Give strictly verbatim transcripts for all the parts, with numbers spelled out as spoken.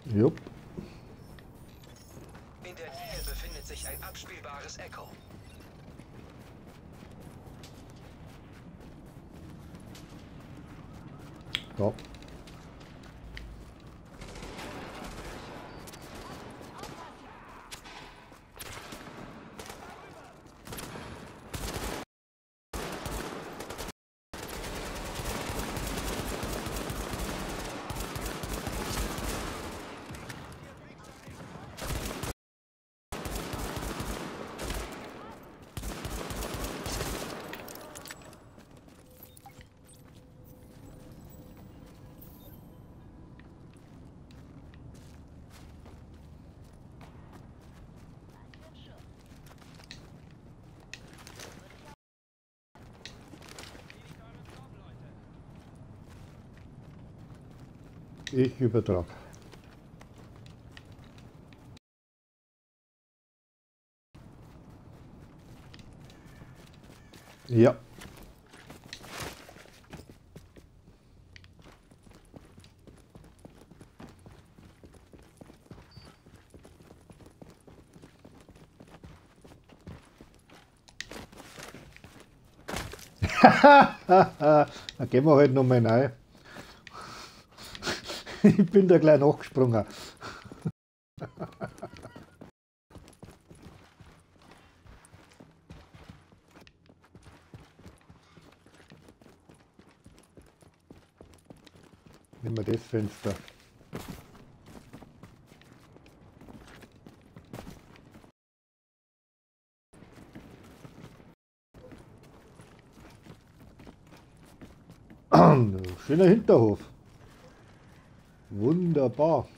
Jupp. In der Nähe befindet sich ein abspielbares Echo. Ja. Ich übertrage. Ja. Da gehen wir halt noch mal rein. Ich bin da gleich nachgesprungen. Nehmen wir das Fenster. Schöner Hinterhof. Wunderbar.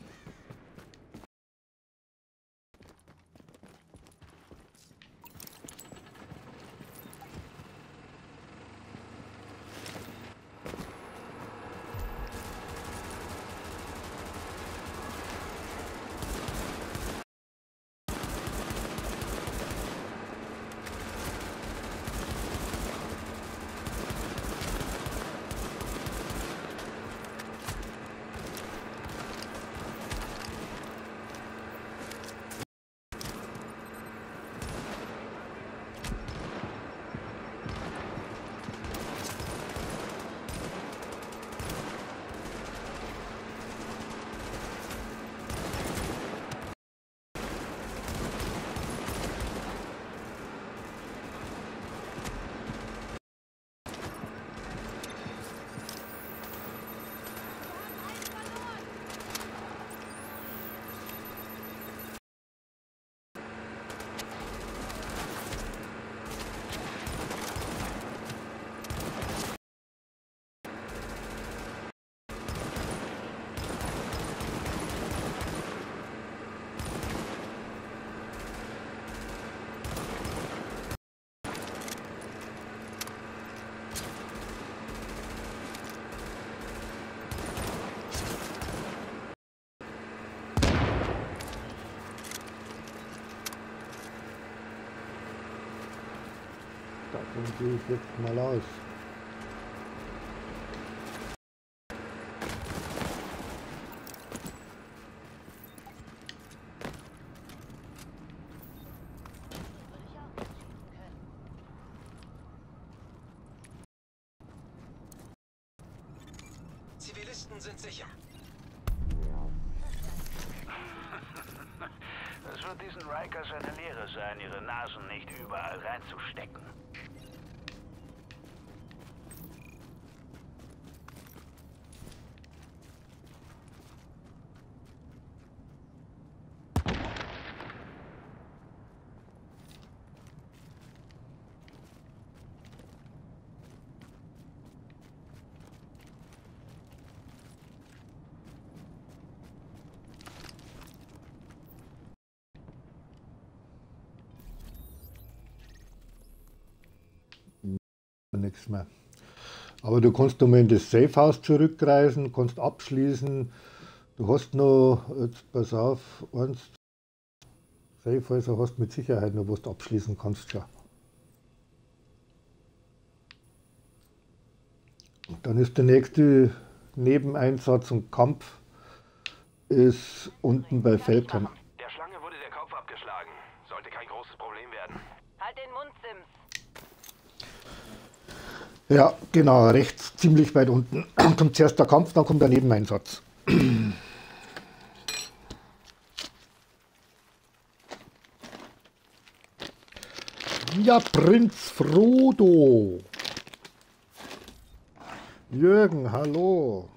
Davon gehe ich jetzt mal aus. Zivilisten sind sicher. Es wird diesen Rikers eine Lehre sein, ihre Nasen nicht überall reinzustecken. Nichts mehr. Aber du kannst nochmal in das Safehouse zurückreisen, kannst abschließen. Du hast noch, jetzt pass auf, eins, Safehäuser hast mit Sicherheit noch, was du abschließen kannst schon. Und dann ist der nächste Nebeneinsatz und Kampf ist unten bei Felkern. Der Schlange wurde der Kopf abgeschlagen. Sollte kein großes Problem werden. Halt den Mund, Sims. Ja, genau, rechts, ziemlich weit unten. Kommt zuerst der Kampf, dann kommt der Nebeneinsatz. Ja, Prinz Frodo. Jürgen, hallo.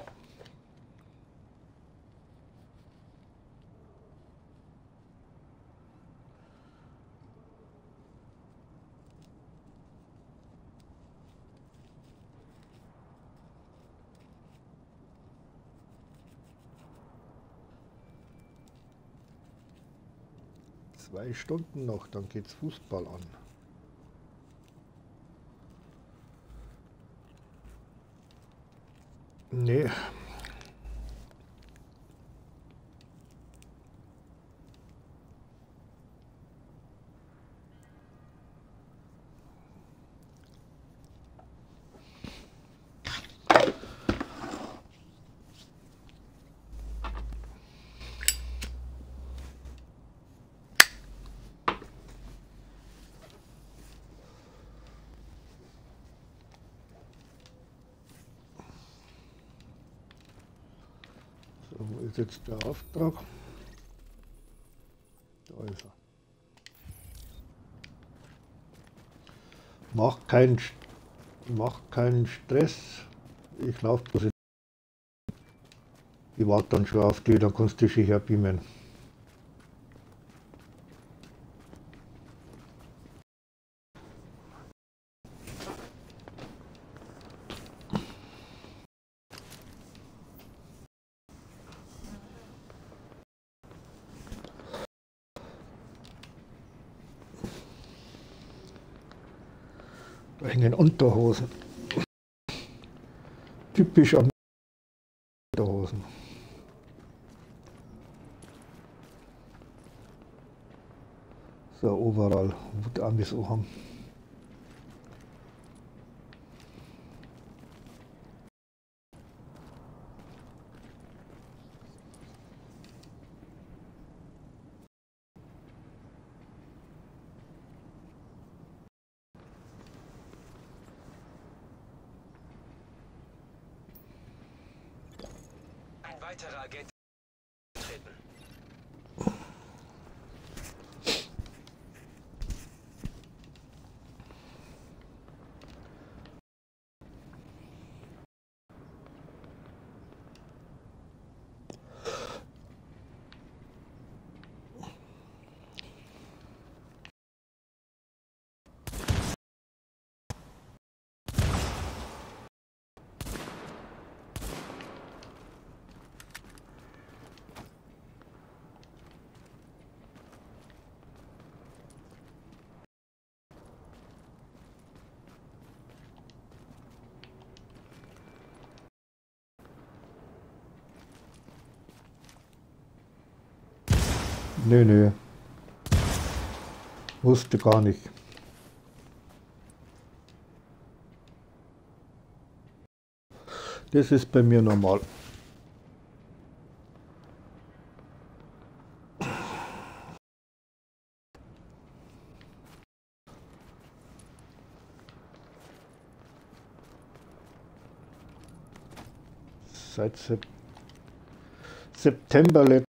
Zwei Stunden noch, dann geht's Fußball an. Nee. So, wo ist jetzt der Auftrag? Da ist er. Mach keinen, mach keinen Stress. Ich laufe bloß. Ich warte dann schon auf die, dann kannst du dich herbeamen. Da hängen Unterhosen. Typisch am Unterhosen. So, overall, wo die Amis auch haben. Ein weiterer Agent treten. Nö, nö. Wusste gar nicht. Das ist bei mir normal. Seit Sep- September letzten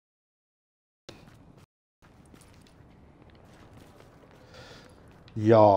Ja.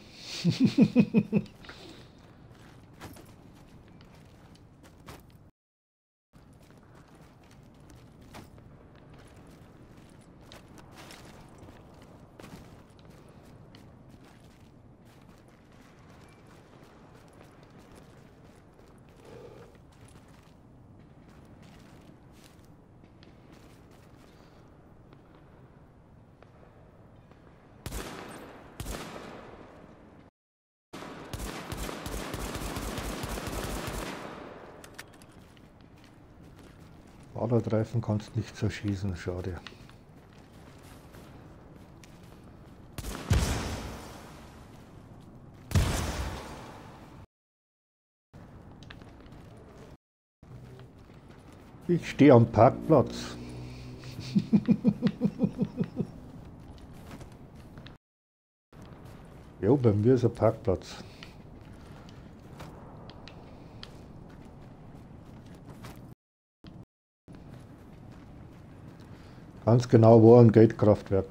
Radlerreifen kannst nicht zerschießen, schade. Ich stehe am Parkplatz. Jo, bei mir ist ein Parkplatz. Ganz genau wo ein Gatekraftwerk.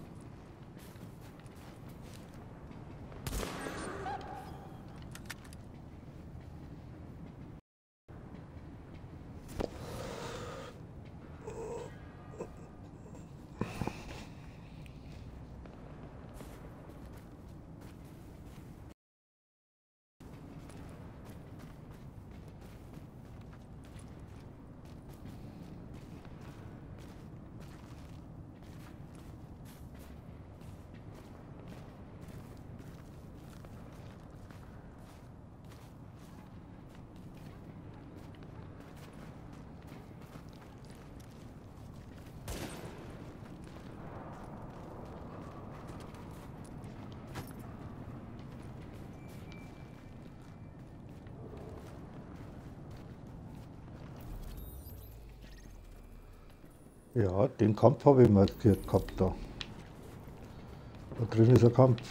Ja, den Kampf habe ich markiert gehabt da. Da drin ist ein Kampf.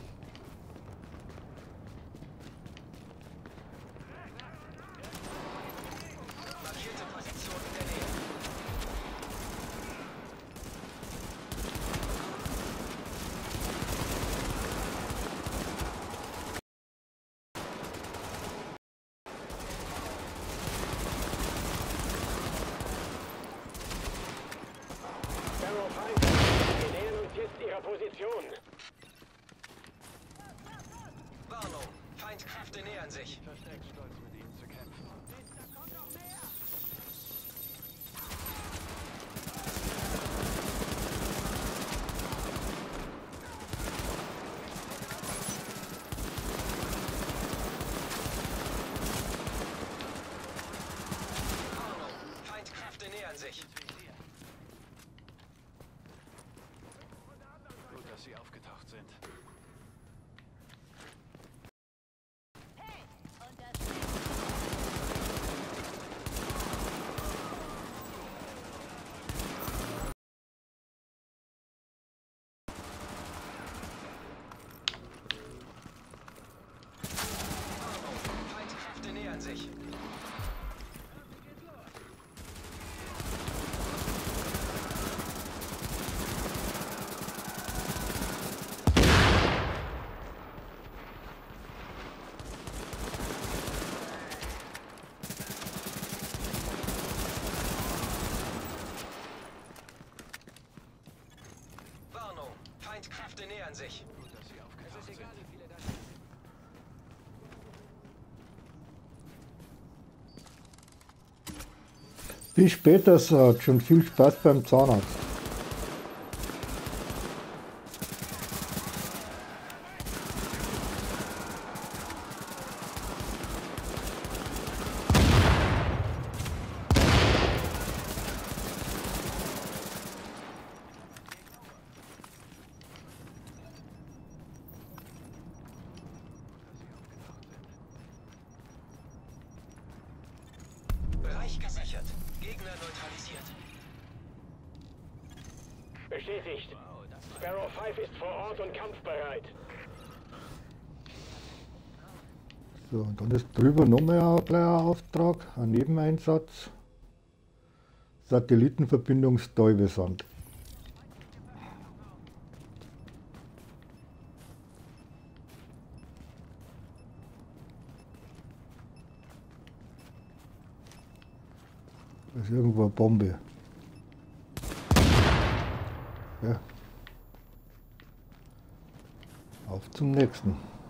Markierte Position in der Nähe. Sparrow fünf, wir nähern uns jetzt Ihrer Position. Warnung, Feindkräfte nähern sich. Versteckt stolz mit ihnen zu kämpfen. Warnung, Feindkräfte nähern sich. Gut, dass Sie aufgetaucht sind. Warnung, Feindkräfte nähern sich. Warnung, Feindkräfte nähern sich. Gut, dass Sie aufgetaucht sind. Bis später, Serge, und viel Spaß beim Zahnarzt. Bereich gesichert. Gegner neutralisiert. Bestätigt. Sparrow fünf ist vor Ort und kampfbereit. So, und dann ist drüber nochmal ein kleiner Auftrag, ein Nebeneinsatz. Satellitenverbindung Stuyvesant. Da ist irgendwo eine Bombe. Ja. Auf zum nächsten.